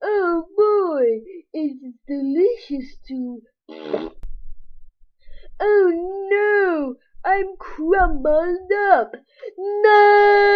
Oh boy, it's delicious too. Oh no, I'm crumbled up. No!